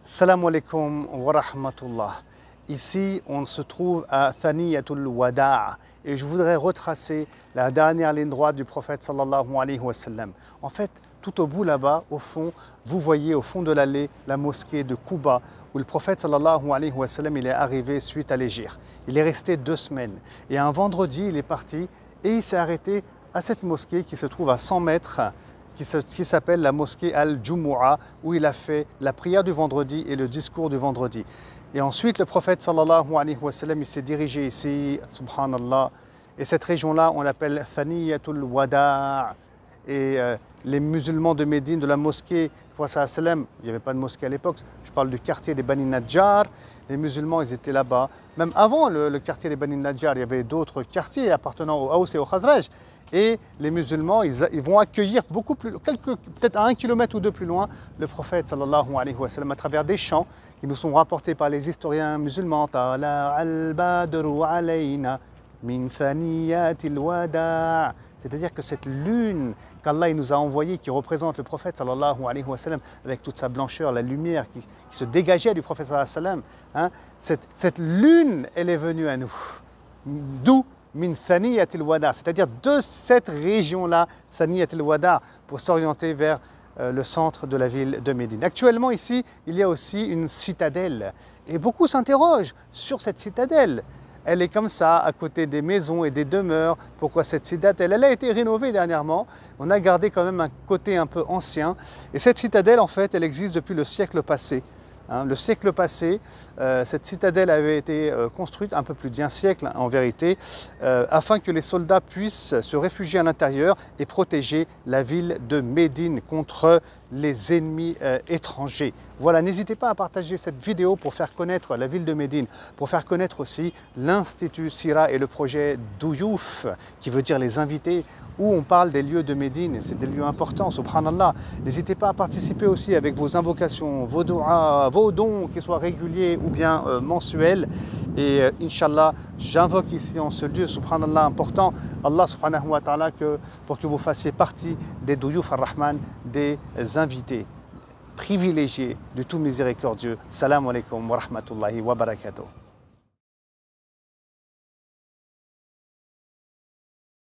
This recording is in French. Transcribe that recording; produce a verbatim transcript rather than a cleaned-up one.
Salam alaikum wa rahmatullah. Ici, on se trouve à Thaniyatul Wada' et je voudrais retracer la dernière ligne droite du prophète sallallahu alayhi wa sallam. En fait, tout au bout là-bas, au fond, vous voyez au fond de l'allée la mosquée de Quba où le prophète sallallahu alayhi wa sallam il est arrivé suite à l'hégire. Il est resté deux semaines et un vendredi, il est parti et il s'est arrêté à cette mosquée qui se trouve à cent mètres qui s'appelle la mosquée Al-Jumu'ah, où il a fait la prière du vendredi et le discours du vendredi. Et ensuite, le prophète sallallahu alayhi wa sallam, il s'est dirigé ici, subhanallah, et cette région-là, on l'appelle Thaniyatul Wada'. Et euh, les musulmans de Médine, de la mosquée, du prophète sallam, il n'y avait pas de mosquée à l'époque, je parle du quartier des Bani Najjar, les musulmans, ils étaient là-bas. Même avant le, le quartier des Bani Najjar, il y avait d'autres quartiers appartenant au Haus et au Khazraj. Et les musulmans, ils, ils vont accueillir beaucoup plus, peut-être à un kilomètre ou deux plus loin, le prophète sallallahu alayhi wa sallam à travers des chants qui nous sont rapportés par les historiens musulmans. C'est-à-dire que cette lune qu'Allah nous a envoyée, qui représente le prophète sallallahu alayhi wa sallam, avec toute sa blancheur, la lumière qui, qui se dégageait du prophète sallallahu alayhi wa sallam, hein, cette, cette lune, elle est venue à nous. D'où min Thaniyatil Wada', c'est-à-dire de cette région-là, Thaniyatil Wada', pour s'orienter vers euh, le centre de la ville de Médine. Actuellement ici, il y a aussi une citadelle et beaucoup s'interrogent sur cette citadelle. Elle est comme ça, à côté des maisons et des demeures. Pourquoi cette citadelle? Elle a été rénovée dernièrement. On a gardé quand même un côté un peu ancien. Et cette citadelle, en fait, elle existe depuis le siècle passé. Hein, le siècle passé, euh, cette citadelle avait été euh, construite, un peu plus d'un siècle en vérité, euh, afin que les soldats puissent se réfugier à l'intérieur et protéger la ville de Médine contre les ennemis euh, étrangers. Voilà, n'hésitez pas à partager cette vidéo pour faire connaître la ville de Médine, pour faire connaître aussi l'Institut Sira et le projet Douyouf, qui veut dire les invités, où on parle des lieux de Médine, et c'est des lieux importants, subhanallah. N'hésitez pas à participer aussi avec vos invocations, vos doigts, vos dons, qu'ils soient réguliers ou bien euh, mensuels. Et euh, Inch'Allah, j'invoque ici en ce lieu, subhanallah, important, Allah subhanahu wa ta'ala, que, pour que vous fassiez partie des Douyouf ar-Rahman, des invités privilégiés du tout miséricordieux. Salam alaikum wa rahmatullahi wa barakatuh.